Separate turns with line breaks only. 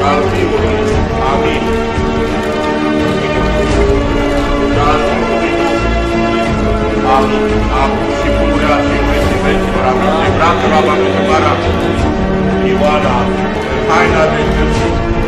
al Fiului. Amin. Și al Sfântului Duh. Amin. Acum și pururea și în vecii vecilor. Amin. Brațul la bătămâna Ioana, în haina de Sfânt.